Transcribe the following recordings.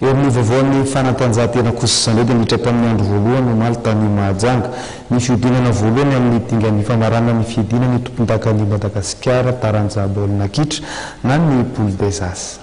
eo amin'ny voavoan'ny fanatanjahantena kosa izany dia niditra tamin'ny andro voalohany no omaly tany Mahajanga ny fiodinana voalohany amin'ny dingan'ny famarana ny fiodinany tompontakan'i Madagasikara taranja baolina kitra na ny Poule des As.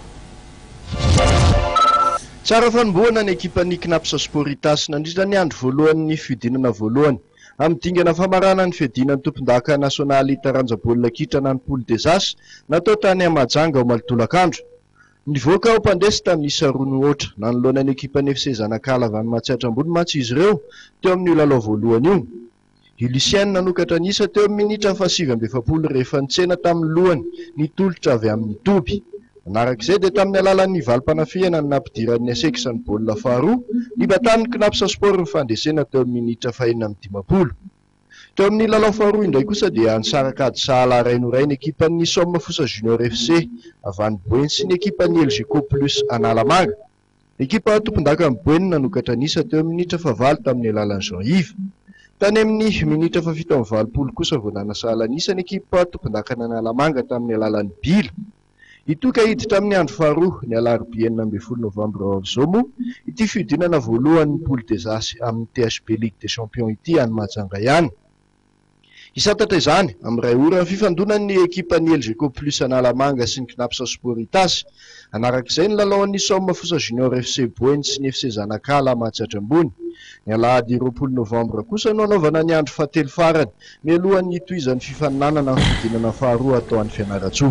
Tsara fanombohana ny ekipan'ny Knapsa Sportitas nandritra ny andro voalohan'ny fiodinana voalohany amin'ny dingana famarana ny fiodinan'ny tompondaka nasionaly taranja baolina kitra na ny Poule des As natao tany Mahajanga omaly tolakandro. Nivoaka ao mpandesy tamin'ny isa roa ny ohatra nanoloana ny ekipan'ny FC Zanakala avy any Mahatsiatra ambony mantsy izy ireo teo amin'ny lalao voalohany io. I Lucien nanokatra ny isa teo amin'ny minitra 7-20 rehefa nitsena tamin'ny lohany nitolotra avy amin'ny toby. Manarak'izay dia tamin'ny alalan'ny valim-panafihana ny nampidiran'ny aseksa ny baolina faharoa ny batan'ny Knapsa Sport ny fandresena teo amin'ny minitra 4-20. Teo amin'ny lalao faharoa indray kosa dia nisaraka ady sahala rainoray ny ekipan'ny Somme Fossa Junior FC avy any Boeny sy ny ekipan'ny LGK Plus Analamanga. Ekipa tompondaka amin'ny Boeny nanokatra ny isa teo amin'ny minitra 9 tamin'ny alalan'ny Jean-Yves. Tany amin'ny minitra 7-20 kosa vao nanasala ny isa ny ekipa tompondaka Analamanga tamin'ny alalan'ny Bila. Itoka hiditra amin'ny andro faharoa ny alarobia 19 Novambra izao moa ity fiodinana voalohan'ny Poule des As amin'ny THB Ligue des Champions ity any Mahajanga ihany. Isatatra izany amin'ny ray ora ny fifandonan'ny ekipan'ny LGK Plus Analamanga sy ny Knapsa Sportitas. Anarak'izay ny lalaon'ny Somme Fossa Junior FC Boeny sy ny FC Zanakala Mahatsiatra ambony. Ny alahady 20 Novambra kosa no anaovana ny andro fahatelo farany mialohan'ny tohizan'ny fifaninanana amin'ny fiodinana faharoa atao any Fianaratsoa.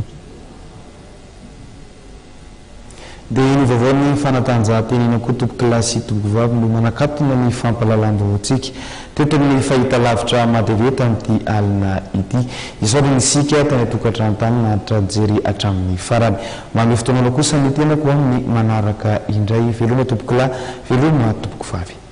Dia ny voavoan'ny fanatanjahantena koa topo-kilasy tobo-vavy no manakatona ny fampalalam-bahoantsika teto amin'ny fahita lavitra madeveta amin'ity alina ity. Isaody ny sika tany atokantrano-tany nahatra jery hatramin'ny farany. Mamy fotoanana kosa ny tena koa amin'ny manaraka indray veloma topo-kilà veloma topo-vavy.